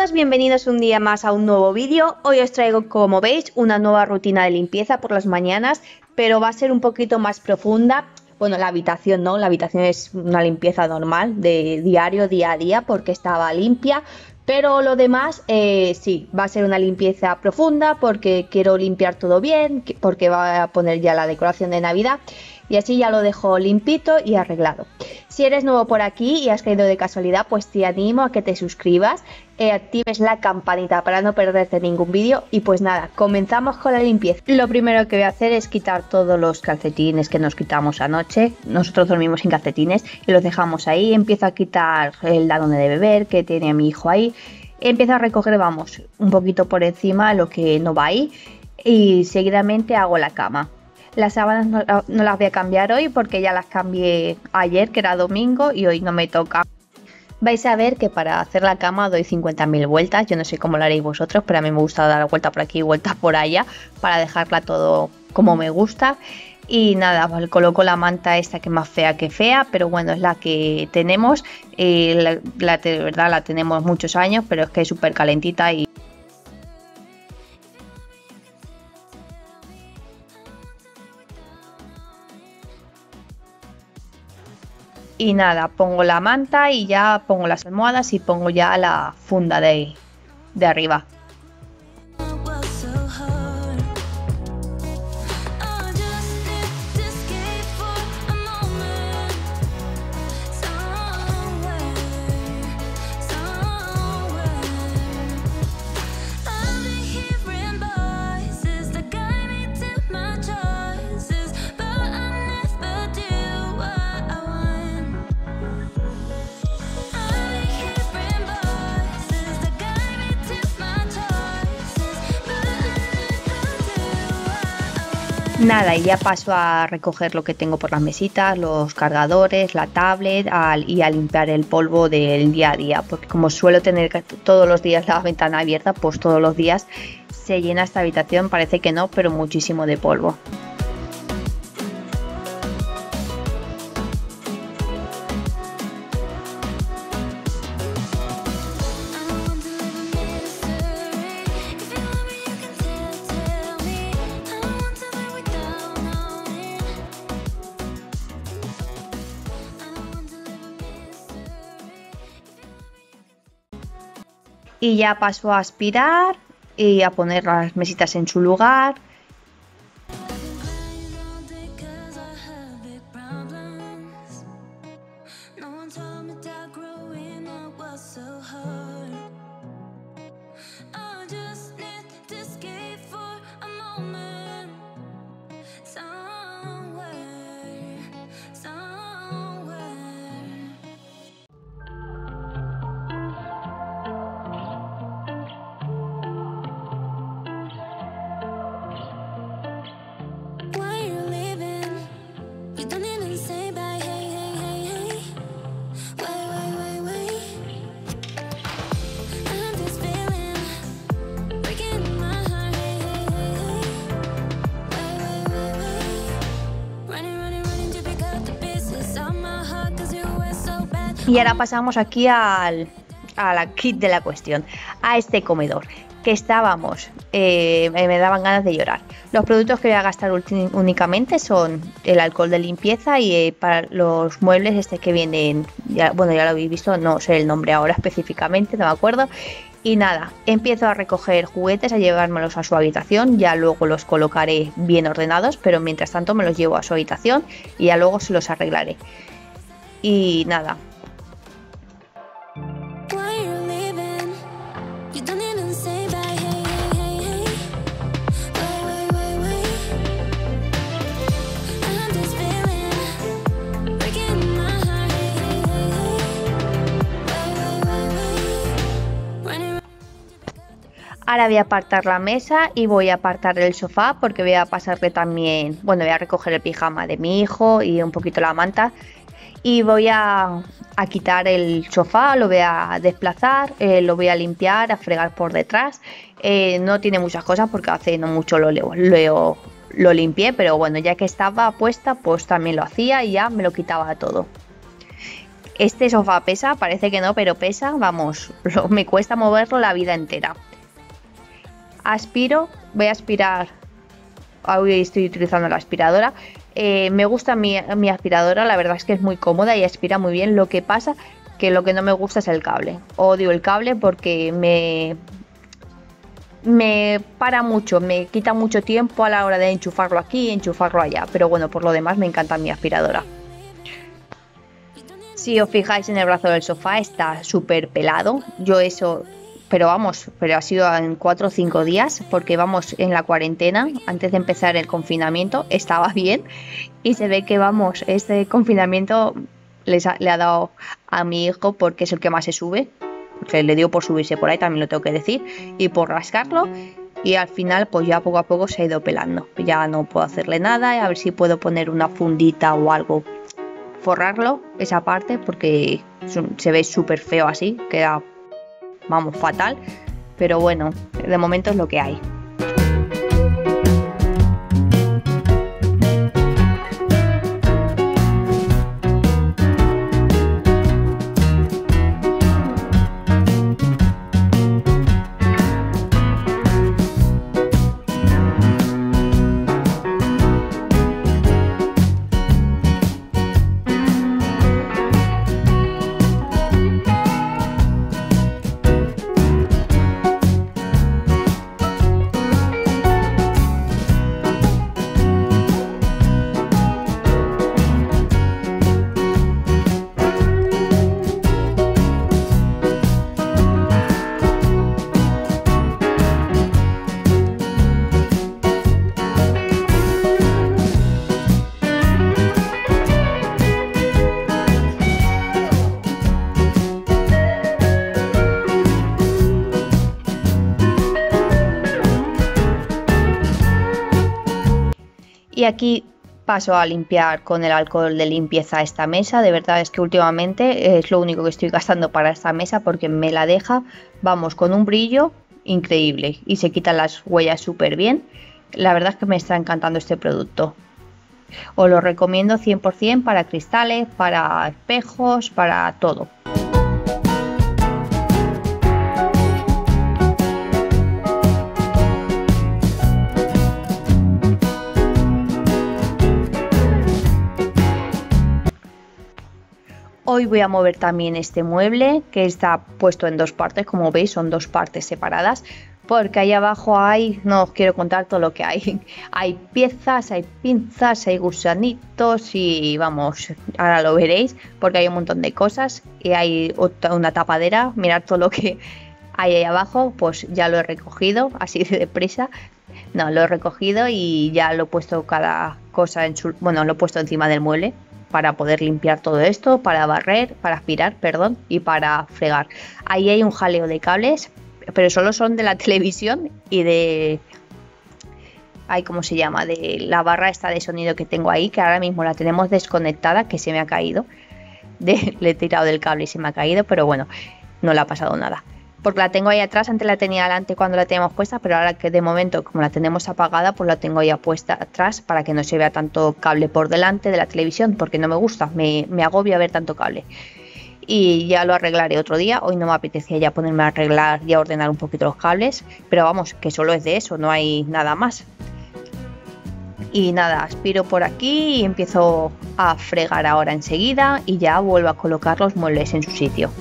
chicos, bienvenidos un día más a un nuevo vídeo. Hoy os traigo, como veis, una nueva rutina de limpieza por las mañanas, pero va a ser un poquito más profunda. Bueno, la habitación no, la habitación es una limpieza normal de diario, día a día, porque estaba limpia. Pero lo demás, sí, va a ser una limpieza profunda porque quiero limpiar todo bien, porque va a poner ya la decoración de Navidad y así ya lo dejo limpito y arreglado. Si eres nuevo por aquí y has caído de casualidad, pues te animo a que te suscribas, actives la campanita para no perderte ningún vídeo y pues nada, comenzamos con la limpieza. Lo primero que voy a hacer es quitar todos los calcetines que nos quitamos anoche. Nosotros dormimos sin calcetines y los dejamos ahí. Empiezo a quitar el Danone de beber que tiene mi hijo ahí. Empiezo a recoger, vamos, un poquito por encima lo que no va ahí y seguidamente hago la cama. Las sábanas no las voy a cambiar hoy porque ya las cambié ayer, que era domingo, y hoy no me toca. Vais a ver que para hacer la cama doy 50.000 vueltas. Yo no sé cómo lo haréis vosotros, pero a mí me gusta dar vuelta por aquí y vuelta por allá para dejarla todo como me gusta. Y nada, pues coloco la manta esta que es más fea que fea, pero bueno, es la que tenemos. De verdad la tenemos muchos años, pero es que es súper calentita y... Y nada, pongo la manta y ya pongo las almohadas y pongo ya la funda de arriba. Nada, y ya paso a recoger lo que tengo por las mesitas, los cargadores, la tablet y a limpiar el polvo del día a día, porque como suelo tener todos los días la ventana abierta, pues todos los días se llena esta habitación, parece que no, pero muchísimo de polvo. Y ya paso a aspirar y a poner las mesitas en su lugar. Y ahora pasamos aquí a la kit de la cuestión, a este comedor, que estábamos, me daban ganas de llorar. Los productos que voy a gastar únicamente son el alcohol de limpieza y para los muebles este que vienen, bueno, ya lo habéis visto, no sé el nombre ahora específicamente, no me acuerdo. Y nada, empiezo a recoger juguetes, a llevármelos a su habitación, ya luego los colocaré bien ordenados, pero mientras tanto me los llevo a su habitación y ya luego se los arreglaré. Y nada. Ahora voy a apartar la mesa y voy a apartar el sofá porque voy a pasarle también, bueno, voy a recoger el pijama de mi hijo y un poquito la manta y voy a quitar el sofá, lo voy a desplazar, lo voy a limpiar, a fregar por detrás. No tiene muchas cosas porque hace no mucho lo limpié, pero bueno, ya que estaba puesta pues también lo hacía y ya me lo quitaba todo. Este sofá pesa, parece que no, pero pesa, vamos, me cuesta moverlo la vida entera. Aspiro, voy a aspirar, hoy estoy utilizando la aspiradora. Me gusta mi aspiradora, la verdad es que es muy cómoda y aspira muy bien. Lo que pasa que lo que no me gusta es el cable. Odio el cable porque me para mucho, me quita mucho tiempo a la hora de enchufarlo aquí y enchufarlo allá. Pero bueno, por lo demás me encanta mi aspiradora. Si os fijáis en el brazo del sofá está súper pelado. Yo eso, pero vamos, pero ha sido en 4 o 5 días porque vamos en la cuarentena, antes de empezar el confinamiento, estaba bien y se ve que vamos, este confinamiento le ha dado a mi hijo porque es el que más se sube, que le dio por subirse por ahí, también lo tengo que decir, y por rascarlo. Y al final pues ya poco a poco se ha ido pelando. Ya no puedo hacerle nada, a ver si puedo poner una fundita o algo, forrarlo esa parte porque se ve súper feo así, queda, vamos, fatal, pero bueno, de momento es lo que hay. Y aquí paso a limpiar con el alcohol de limpieza esta mesa. De verdad es que últimamente es lo único que estoy gastando para esta mesa porque me la deja, vamos, con un brillo increíble y se quitan las huellas súper bien. La verdad es que me está encantando este producto. Os lo recomiendo 100% para cristales, para espejos, para todo. Hoy voy a mover también este mueble que está puesto en 2 partes, como veis son 2 partes separadas, porque ahí abajo hay, no os quiero contar todo lo que hay, hay piezas, hay pinzas, hay gusanitos y vamos, ahora lo veréis porque hay un montón de cosas y hay una tapadera, mirad todo lo que hay ahí abajo, pues ya lo he recogido así de deprisa, no, lo he recogido y ya lo he puesto cada cosa en su, bueno, lo he puesto encima del mueble para poder limpiar todo esto, para barrer, para aspirar, perdón, y para fregar. Ahí hay un jaleo de cables, pero solo son de la televisión y de... Ay, ¿cómo se llama? De la barra esta de sonido que tengo ahí, que ahora mismo la tenemos desconectada, que se me ha caído. Le he tirado del cable y se me ha caído, pero bueno, no le ha pasado nada. Porque la tengo ahí atrás, antes la tenía delante cuando la teníamos puesta, pero ahora que de momento, como la tenemos apagada, pues la tengo ya puesta atrás para que no se vea tanto cable por delante de la televisión, porque no me gusta, me agobia ver tanto cable. Y ya lo arreglaré otro día, hoy no me apetecía ya ponerme a arreglar y a ordenar un poquito los cables, pero vamos, que solo es de eso, no hay nada más. Y nada, aspiro por aquí y empiezo a fregar ahora enseguida y ya vuelvo a colocar los muebles en su sitio.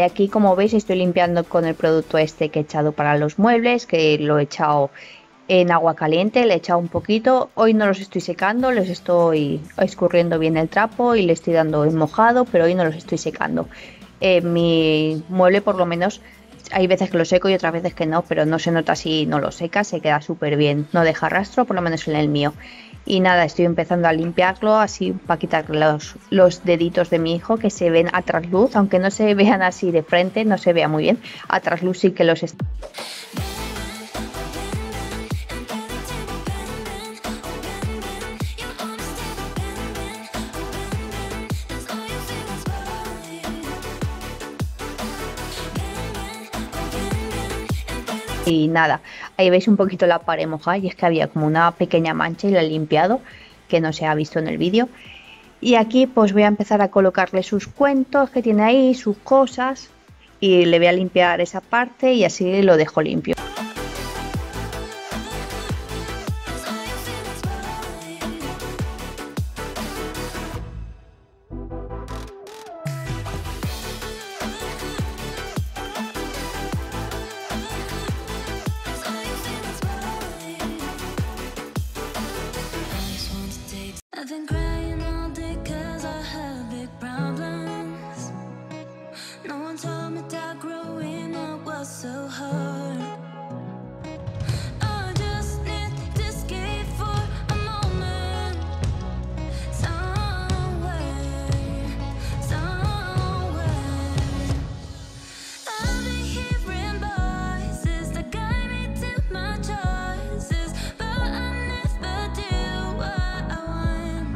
aquí como veis estoy limpiando con el producto este que he echado para los muebles, que lo he echado en agua caliente, le he echado un poquito. Hoy no los estoy secando, les estoy escurriendo bien el trapo y le estoy dando en mojado, pero hoy no los estoy secando. Mi mueble por lo menos hay veces que lo seco y otras veces que no, pero no se nota si no lo seca, se queda súper bien, no deja rastro, por lo menos en el mío. Y nada, estoy empezando a limpiarlo así para quitar los deditos de mi hijo que se ven a trasluz, aunque no se vean así de frente, no se vea muy bien. A trasluz sí que los y nada, ahí veis un poquito la pared mojada y es que había como una pequeña mancha y la he limpiado, que no se ha visto en el vídeo. Y aquí pues voy a empezar a colocarle sus cuentos que tiene ahí, sus cosas, y le voy a limpiar esa parte y así lo dejo limpio. I've been crying all day 'cause I have big problems. No one told me that growing up was so hard. I just need to escape for a moment. Somewhere. I've been hearing voices that guide me to my choices, but I never do what I want.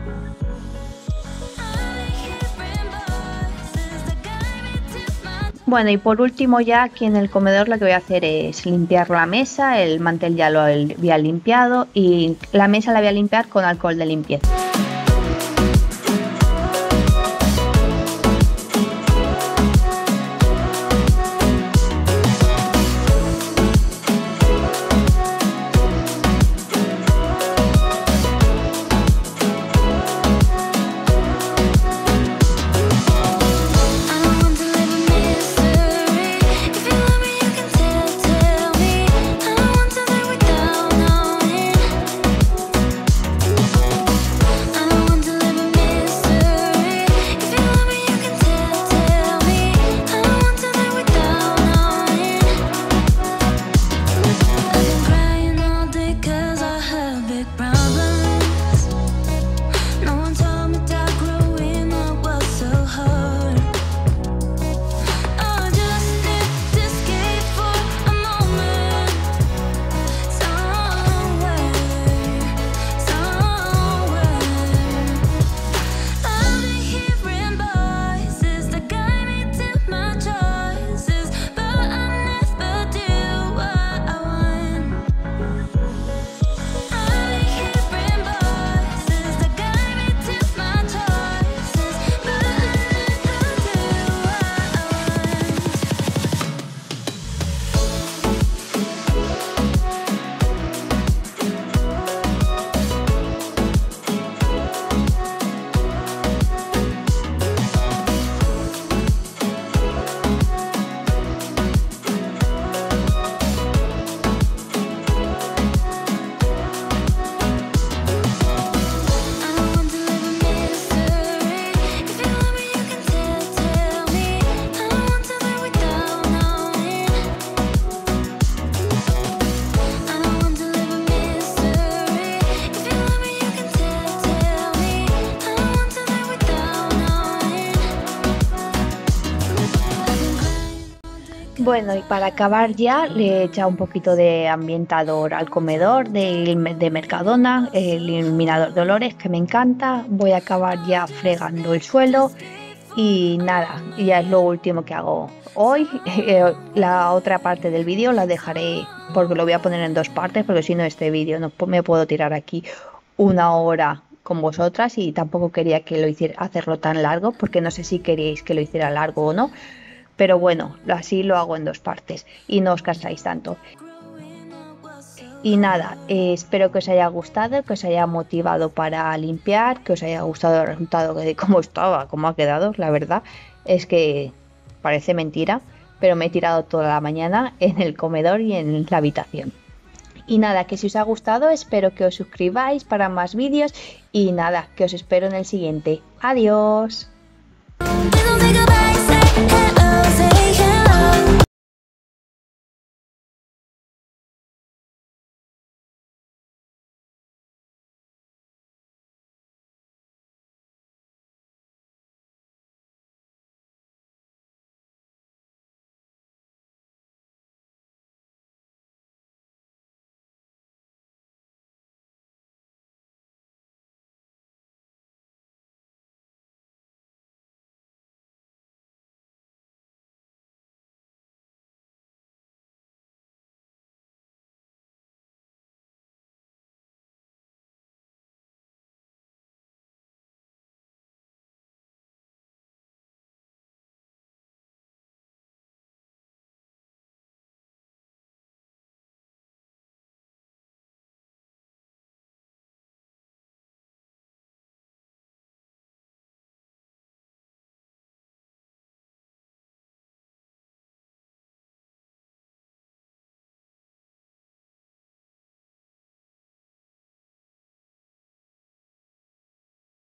Bueno, y por último ya aquí en el comedor lo que voy a hacer es limpiar la mesa, el mantel ya lo había limpiado y la mesa la voy a limpiar con alcohol de limpieza. Bueno, y para acabar ya le he echado un poquito de ambientador al comedor de Mercadona, el eliminador de olores que me encanta. Voy a acabar ya fregando el suelo y nada, ya es lo último que hago hoy. La otra parte del vídeo la dejaré porque lo voy a poner en dos partes, porque si no este vídeo no me puedo tirar aquí una hora con vosotras y tampoco quería que lo hiciera hacerlo tan largo, porque no sé si queréis que lo hiciera largo o no. Pero bueno, así lo hago en dos partes y no os cansáis tanto. Y nada, espero que os haya gustado, que os haya motivado para limpiar, que os haya gustado el resultado de cómo estaba, cómo ha quedado. La verdad es que Parece mentira, pero me he tirado toda la mañana en el comedor y en la habitación. Y nada, que si os ha gustado espero que os suscribáis para más vídeos y nada, que os espero en el siguiente. Adiós.